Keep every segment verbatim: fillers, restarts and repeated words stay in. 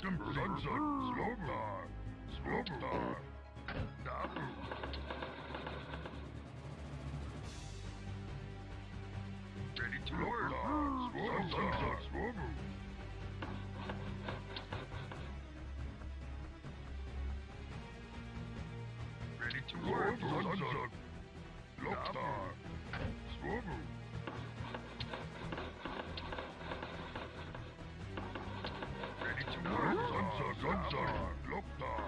complete. Sunset, Slobnar, Slobnar, Dabu. Ready to work. Sunset, Swobu. Ready to work. Sunset, Loktar, Swobu. Ready to work. Sunset, Sunset, Loktar.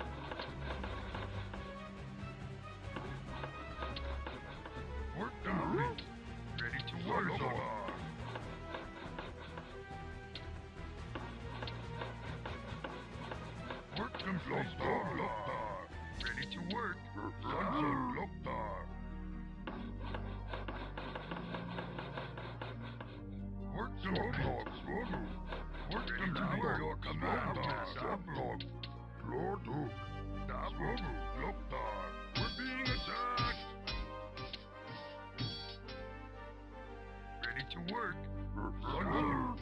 Work complete. Ready to work. Loktar. Work complete. Loktar. Ready to work. Sunset, Loktar. Work complete. Swobu. Work complete. Your command, Dabu. Lorduk. Dabu. Loktar. We're being attacked. Ready to work. Sunset.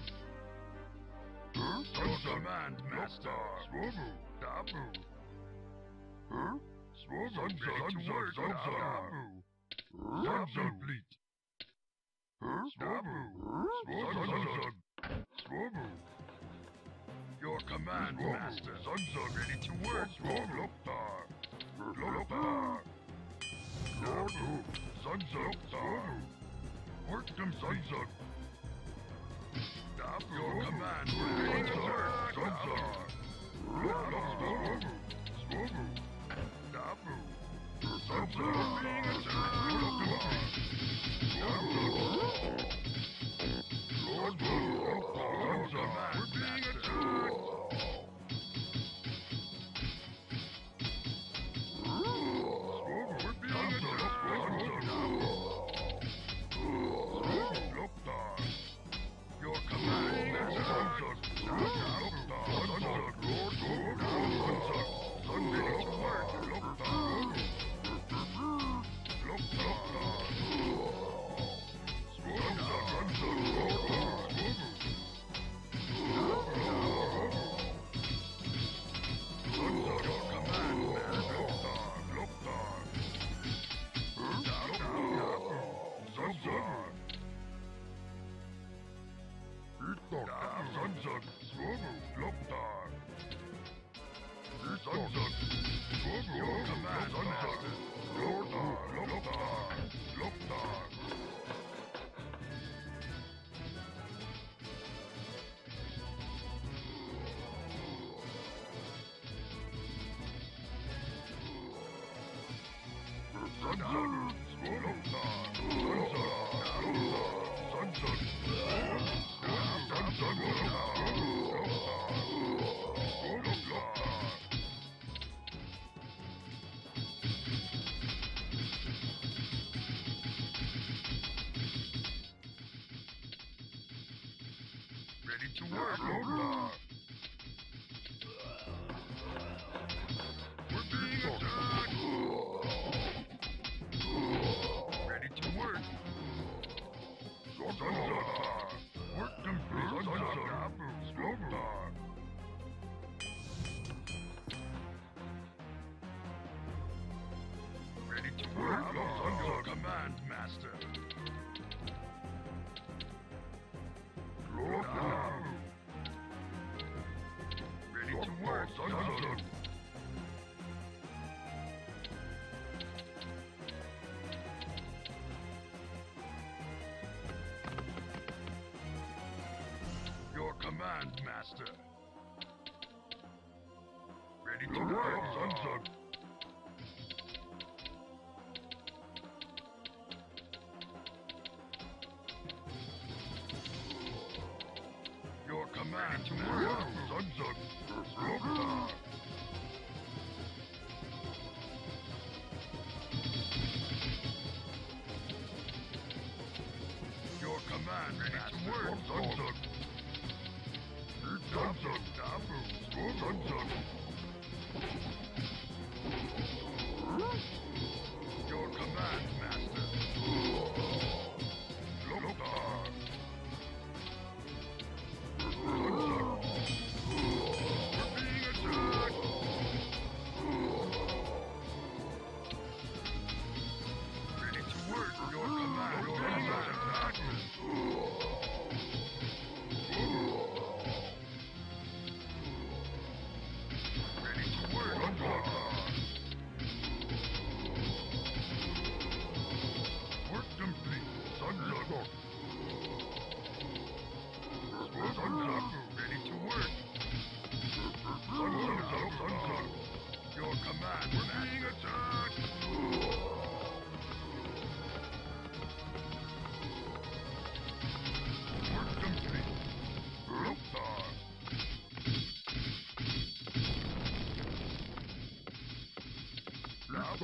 Your command, Master. Swobu. Dabu. Huh? Swobu. Sunset. Ready to work. Dabu. Sunset. Complete. Huh? Swobu. Swobu. Swobu. Your command, Swobu. Master. Sunset. Ready to work. Swobu. Loktar. Loktar. Dabu. Sunset. Swobu. Work them. Sunset. Dabu. Your command. Ready to work. Sunset. Loktar. Swobu. Swobu. Dabu. Sunset. Being attacked. Dabu. Lord, we're being attacked! We're being attacked! Loktar! Your command, Master! Loktar! Lord, Sunset! Sunday to work! Loktar! Loktar! Sunset! Sunset! Sunset, Swobu, Loktar. Sunset, Swobu, your command, Master. Loktar, Loktar, Loktar. Sunset, Swobu, Loktar. Sunset, Loktar. Sunset. Sunset, Loktar. Ready to work, Loktar. We're being attacked. Ready to work. Sunset. Work complete. Sunset. Dabu. Loktar. Ready to work. Sunset. Command, Master. Loktar. Ready to work. Sunset. Your command, Master. Ready to work, Sunset. Your command, to work, Sunset. Loktar. Your command, ready to work, Sunset. Sunset, Dabu, Sunset.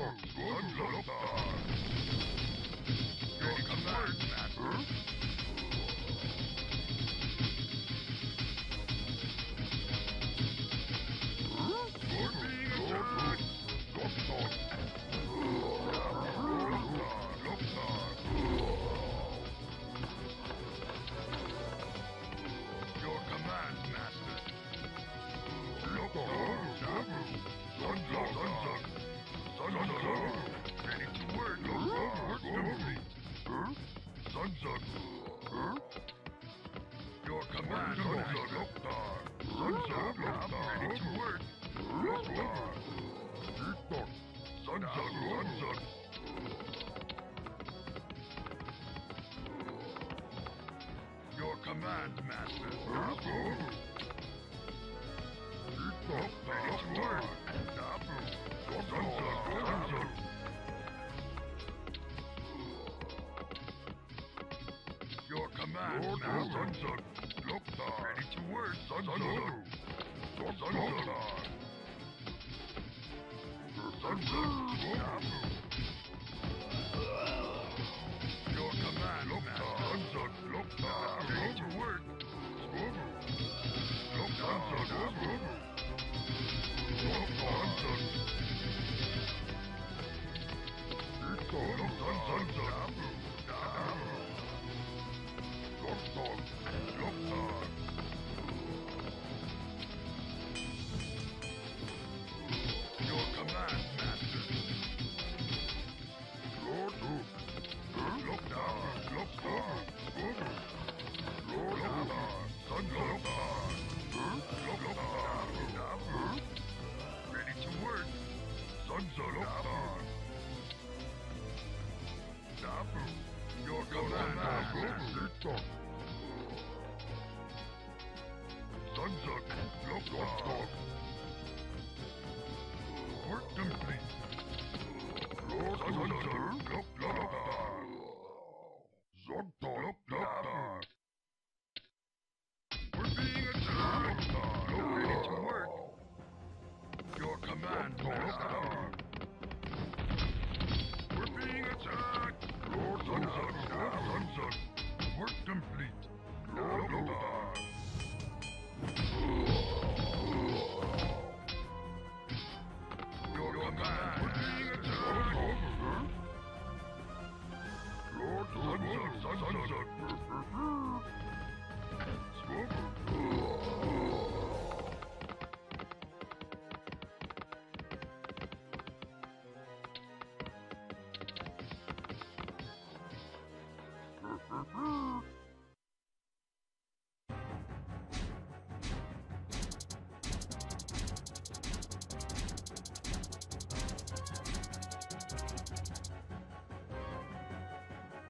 Your command, Master. You're being attacked. Your command, Master. Ready to work. Work complete. Sun's up. Your command, Master. Sun's up. Ready to work. Sun's up. Sun's up. Your command, Master. Ready to work. Sun's up. Sun's up. Your command, Master. Sun's up. Ready to work. Sun's up. Sun's up. Sun's up. Your command, Master. Sun's up. Ready to work. Sun's up. Sun's up. Your command, Master. Look down. Look down. Look down. Sun look down. Look down. Ready to work. Sun's up. Dabu. Your command, Master. Sun's up. Look down. Work complete. Sun's up. Look